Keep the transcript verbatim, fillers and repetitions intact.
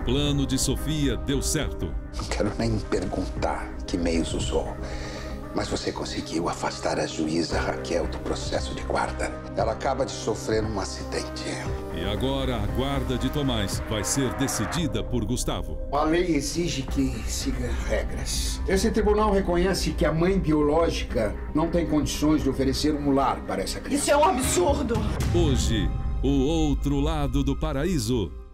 plano de Sofia deu certo. Não quero nem perguntar que meios usou, mas você conseguiu afastar a juíza Raquel do processo de guarda. Ela acaba de sofrer um acidente. E agora a guarda de Tomás vai ser decidida por Gustavo. A lei exige que siga regras. Esse tribunal reconhece que a mãe biológica não tem condições de oferecer um lar para essa criança. Isso é um absurdo! Hoje, o outro lado do paraíso.